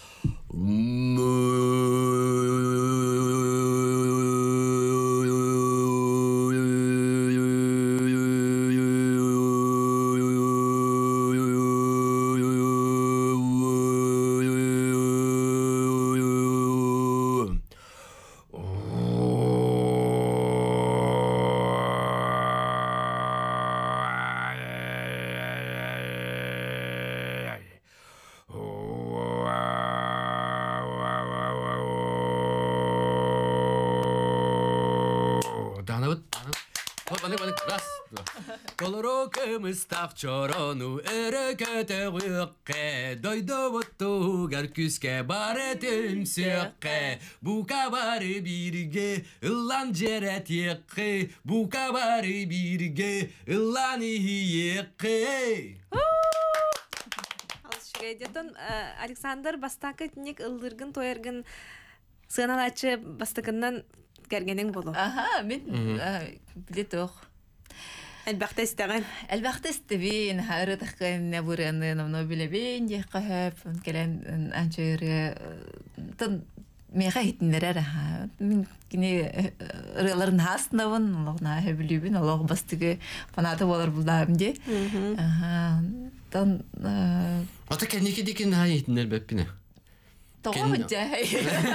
Mıstak çoronu erekete gıkke doydu buttu gerküske baretim sıkke bu kabarı birge ıllan ceret yıkke bu kabarı birge ıllan yıkke. Alışıgaydıdan Alexander Bastaketnik ıldırgın toyargın sığanalatçı bastakından gergenin bolu. Aha, ben biletoğ. Elbette isteğin. Elbette isteğin. Harıdık ne buranın onu bile ben diye kahp gelen ançöre tan mega hitnere ha. Min kini rıların hasnavın Allah'ına heblübün Allah bastığı fanatı olur buldum diye. Aha. Tan Ata kendiki dikin ha hitner bepine. Tamam cahil.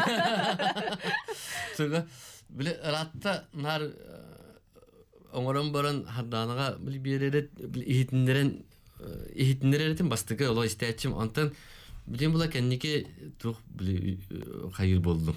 Sonra bile rahatta nar Oğlan baran haddanaga bir bir ihitinlerin ihitinlerin bastığı ola isteyeceğim ondan bileyim bula kendiki çok hayır buldum.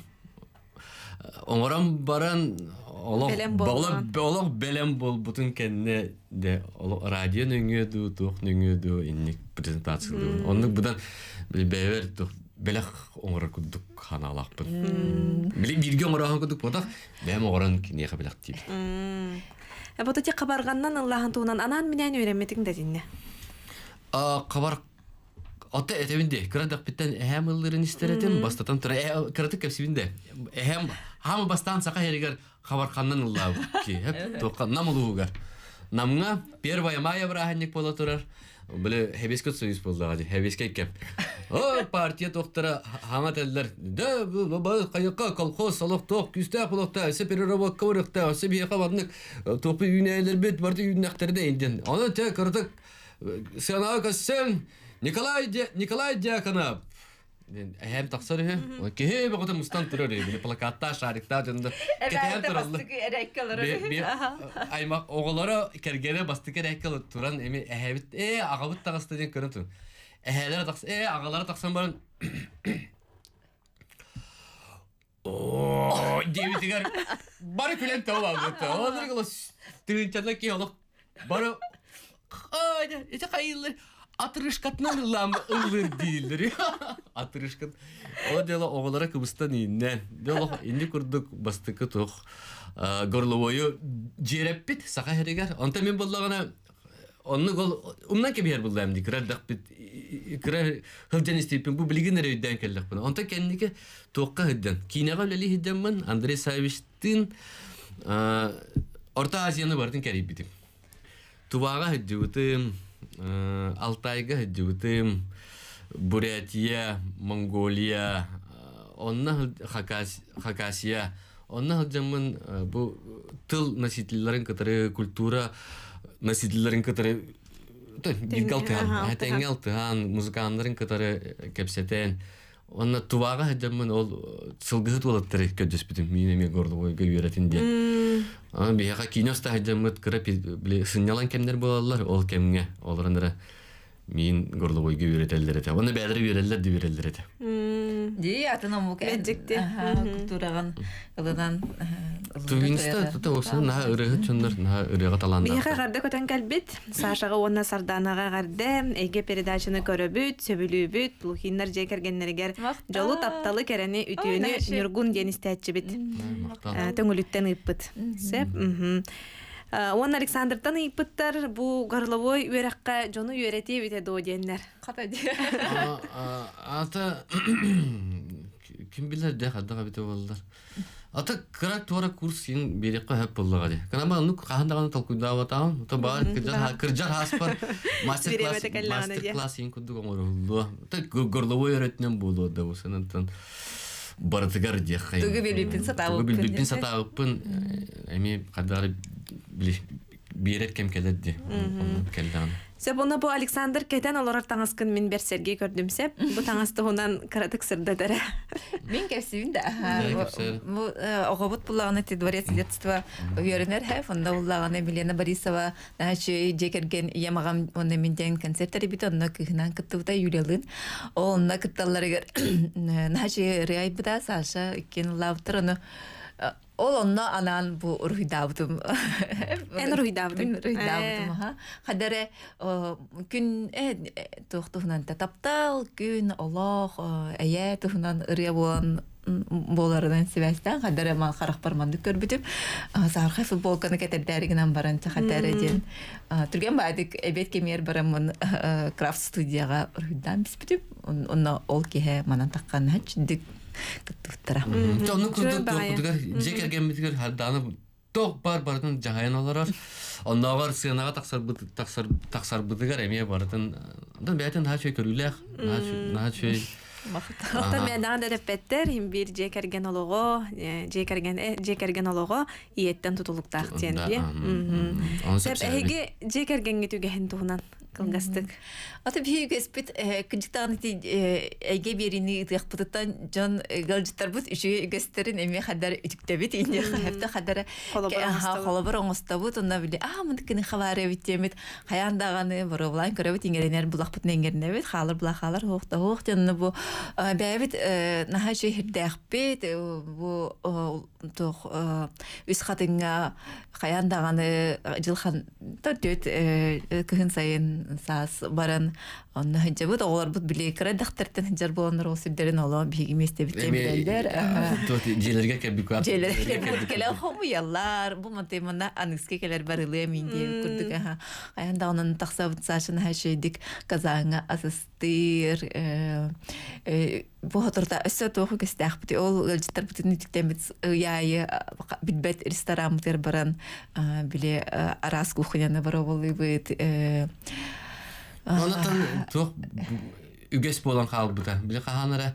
Oğlan baran Allah bala bala belem bol bütün kendine de radyo nüngüdü çok nüngüdü inlik prezentasyonu. Onun budan bir bever çok belak oğlan kuduk kanalak bir. Bileyim bir gün oğlan kuduk bodak benim oğlan niye kabulak değil. Bu da kabargandan Allah'ın tuğunan anan minen öğrenmedin dedin. Aa kabar ata etevinde kıradak bitten ehem ılların isteretim bastatan tura kıradık hepsinde ehem ham bastan saka heriger kabargandan Allah ki hep tokan namulugar namga bir vay maya brahannik bola turar böyle hebeske soyuz boldu hadi hebeske kep o partiya doktora hamat eller de bu kayıka kolhoz salok tok küste kulakta seperova kıvrıkta sebiye kavanlık topu üneler bit vardı ünekleri indin onu te kırdık sana kasem Nikolay Nikolay Dyakonov hem taksarı he ki he bakıda mustan turur bir plakatta şarikta döndü Ketehen turuldu bir aymak oğulları kergene bastık erekkalı turan emi ehebit e ağabıt tağıstı den körüntün eheler taks e ağalara taksan barın ooo devi tigar barı külen tavu aldı onları kılos tığınçanla ki oluk barı ayda ete kayılır Atırışkatnan ılam ılır değildir. Atırışkat. O dela oğullara Kıbrıs'tan innen. Dela indi kurduk bastıkı toq. Gorlovoyu jereppit saka heriger. Anta men bollagana onu gol umdan ki bir yer buldum di kırar daqbit. Kırar hılcan isteyipin bu bilgin nereye üdden kellik buna. Anta kendike toqqa hıddan. Kinaga leli hıddan man Andrei Savishtin Orta Asya'nı bardın kerip bitim. Tuvaga hıddıvıtım. Алтайга hıcıvıtım, Burятия, Mongolia, onna Hakasya, onna hıcamın bu tıl nasitlilerin katarı, kultura nasitlilerin katarı, bilgal tıhan, tengel tıhan, muzikanların katarı kepseten, onna tuvaga hıcamın ol sılgıhıt olattırı ködüs bitim, minemi gordu oyga üretin diye. Ama bir haka kinosta hıcamıt kırıp sınyalan kemler boğalar, ol kemge, olurandara min gordu oyga üreteller ete. Onu bədiri üreteller de üreteller ete. Diye atına mı Medcikti. Kulturagan yıldan. Tuvinista tuta olsa naha ırığı çınlar, naha ırığı talanlar. Miha garda köten kalbit. Saşaga ona sardanaga garda ege peridajını köröbüt, söbülübüt, luhinler jekergenleriger jolu taptalı kereni ütüğünü nürgun denistәtçi bit. Töngülütten ıppıt. Sep. Он Александртан иппыттар бу горловой үеракка жону үеретие бите дооденнер. Ката ди. Ата kim bilir de hadda bite bollar. Ата кырак туара курс ин берекка хеп буллага ди. Канама ну кахандаганы талкуйда ватам. То бар кыржар кыржар хаспар мастер класс мастер класс ин кудду гоморулу. Та горловой öğretmen болду да усанан бардыгар ди хай. Тугу билбин сатабы. Тугу билбин сатабын эми кадары берет кем келди. Келдан. Себона бу Александр кетен олар таңаскын мен берсерге көрдүмсеп, бу таңасты онан каратык сырдадары. Мен кепсибин да. Бу огобут булаганы ти дворец детства уверенер хэ, фонда булаганы Милена Борисова, начи жекерген ямагам онда менден концерттери бит онда кыгынан кыттыбыта Юлиялын. Ол онда кытталларыгар начи реай буда Саша иккен лавтыр оны ол онна анан бу урхидабдым. Эн урхидабдым. Урхидабдым ха. Хадере күн э тохтугунан таптал күн Аллах ая тухунан ребон болардан себестен хадере мал харак барманды көрбүтүп сархай футболканы кетердеригинен баранча хадере ден түрген бадык эбет кемер барамын крафт студияга урхидан биспүтүп онна ол кеhe манан таккан хачдык кыттыптыра. Тону курдук курдугар жекерген битигер харданы ток бар бардын жагайын олар. Оннагар сыянага таксар таксар таксар бытыгар эме бардын. Андан бәйтен хачы көрүләк. Хачы Ota medan da repetler him bir jekерген ologo, jekерген jekерген ologo iyetten tutuluktaq diye. Sep ege jekергенге түгәһен тугынан кылгастык. Ата бии геспит кыжыктан ти эге берини тыгпытан жон галжыттар бут үчү гестерин эме хадар үтүктебит инде хәфтә хадар холобор оңостабут онда биле а мындыкны хабары битемит хаяндаганы боровлан көрөбүт иңеренер булак бутын иңеренебит халыр булахалар хокта хок жонны бу бәбит наха шехирдәхбит бу тох үс хатынга хаяндаганы жылхан төт кыһын сайын сас баран онна хәҗәбут олар бут биле кирә дәхтәртен хәҗәр булганнар ул сүдәрен ала биги месте биткәнләр. Тот җиләргә кәби куап. Җиләргә кәби кәлә хому яллар бу матемана аныкскә кәләр барылы минде күрдек ха. Аянда онын таксабыт сашын һәшәйдик казанга асыстыр э бу хатырда өсө тоху кестәхбит ул җиттәр бутын диктән бит яй битбет ресторан тер баран биле арас кухняны бара булый бит э Онатан тох үгес болан калбыта. Биле каханара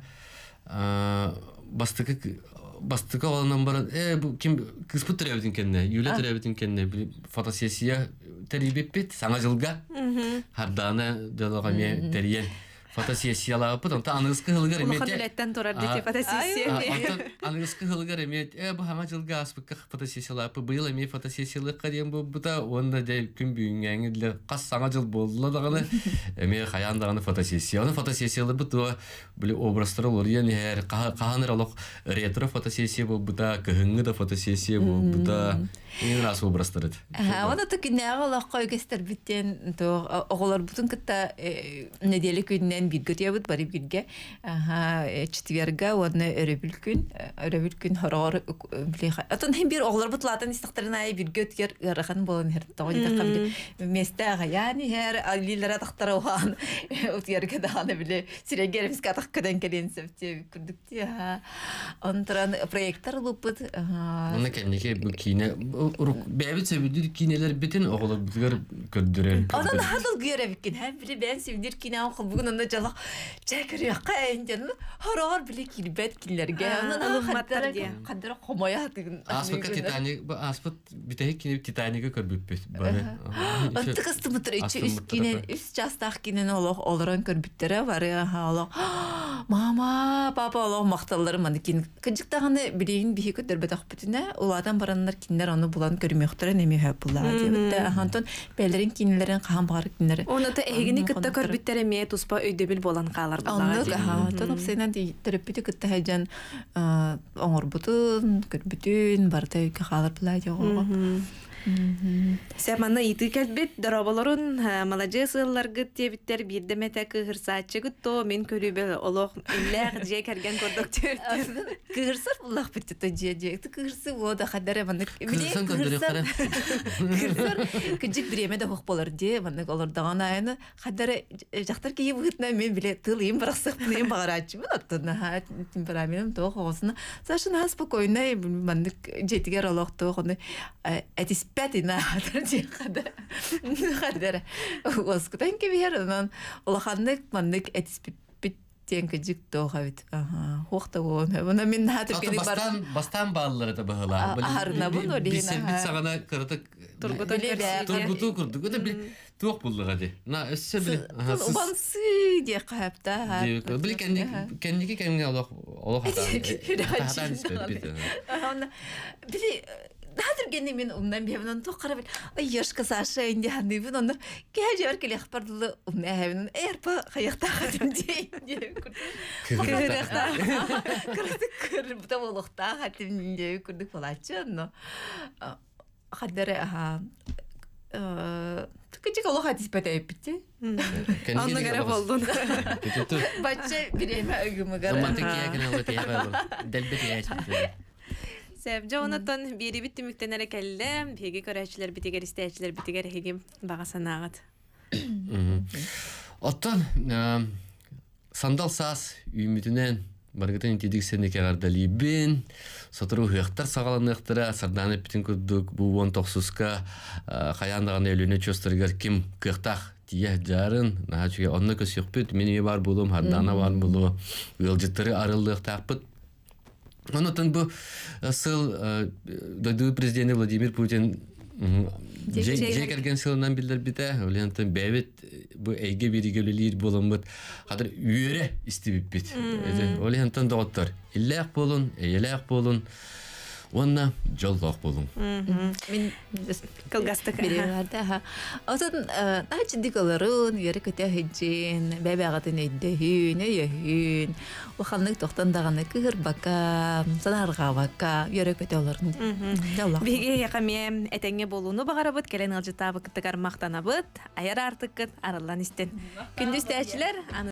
бастыкы бастыкы оланан бара э бу ким кыспыт теребитин кенне, юле теребитин кенне фотосессия терибеппит саңа жылга. Хардана делогаме териен фотосессиялар потом та английский хылгар эмет. Хадилеттен турар дите фотосессия. Английский хылгар эмет. Э бу хама жылга аспык фотосессиялар по быйыл эме фотосессиялар кадем бу бута онда де күн бүгүнгәңе диле кас саңа жыл болду даганы эме хаяндаганы фотосессия. Аны фотосессиялар буту биле образдар олор яны һәр каханыралык ретро фотосессия бу бута кыһыңгы да фотосессия бу бута ин рас образдар. Ха, аны тукинәгә лаккой гестер биттен то оглар бутун кытта неделе күннән bir götüyabıt bari birge. Aha, четверга onu örübül gün, örübül gün horar bile. Atan hem bir oğlar butlatan istaktarına bir götür rahan bolan her tawida qabli. Mesta yani her alilere taktara olan utiyarga da ana bile sirege biz katak kadan kelen septi kurduk ya. Antran proyektör luput. Ona kendike bu kine bebet sevdir kineler bütün oğlar butgar kördürer. Ana hadal görebikin. Hem bile ben sevdir kine oğul bugün onda jala çekiriyor kayıncanı horar bile kilbet killerge ana hatta kadar komaya tıgın aspaka Titanic bu aspat biteh kine Titanic'e körbüt böyle antıkıstı mıtır içi üst kine üst jastaq kine oluq olaran körbüttere var ya hala mama papa Allah maqtalları manikin kıcıktağını bileyin bir kötür bedak bütüne uladan baranlar kinler onu bulan görmüyorlar nemi hep bular diye hanton belerin kinlerin qahan bar kinleri onu da ehgini kıtta körbüttere me tuspa ödebil bolan qalar bular anlık ha tanıp senen de terapiti kıtta hejan oңор butun körbütün barda qalar bular diye Сәманна иты кәлбет дорабаларын молодец ылларгыт тебиттер бирдемете кыгырсаачыгыт то мен көрүбө олох иллер же керген кордок тебиттер. Кыгырсыр булах битте же же. Кыгырсы вода хадары мандык. Кыгырсын көндөрү кара. Кыгырсыр кыжык биреме де хок болор же мандык олор даган айны хадары жактар кийи бутна мен биле тылыйым бараксак мен багарачымын аттына ха темпераментим то хосуна. Сашына спокойно мандык жетигер олохто хоны этиспетина хадара хадара оскутан кебиернан олоханнык мандык этиспеттен кыжык то хавит ага хохта вон мына мен хатыр кени бар бастан бастан баллары да бахала арна буно дейна бит сагана кыртык Тургутан тургуту курдук да бил тук буллага ди на эссе бил убансы де капта бил кенди кенди кенге олох олох хата ана били Наdir gene men ondan bir hemen tok karabel. Ay yaşka saşa indi handı bunu onu. Gel yer ki lehpardı onu hemen erpa hayakta hadim diye. Kırıkta. Kırık kırık da olukta hadim diye kurduk falan canım. Hadere ha. Küçük oluk hadis pete bitti. Anla garip oldun. Bahçe bireme ögümü garip. Romantik ya gene oldu ya. Delbet ya. Sevce onatan biri bitti müktenere kelle, hegi köreçler bitiger isteçler bitiger hegi bağasanağıt. Ottan sandal sas ümidinen bargatan intidik seneke gardalibin saturu hıqtar sağalanıqtıra sardаны bitin kurduk bu on toxsuska qayandağın ölüne çöstürger kim kıqtaq diye jarın naçuga onna kösüqpüt meni var bulum haddana var bulu ılcıtırı arıldıq taqpıt. Ondan bu asıl dödü prezidenti Vladimir Putin je kelgen sılından bildir bite. Öyleyken bevet bu ege bir gölülir bulanmır. Hadır üyere istibip bit. Öyleyken doktor. İllek bolun, eylek bolun. Ona jolloq bolun. Men Kılgastık. Birilerdi ha. Otan daha ciddi kaların yeri kötü hecin, bebeğatın eddehün, eyehün. Waxanlık toxtan dağını kıhır baka, sanarga baka, yeri kötü olurun. Jolloq. Bege yakamiye etenge bolunu bağarabıt, gelen alcıta bakıttık armaqtanabıt, ayar artık arılan isten. Gündüz təçiler,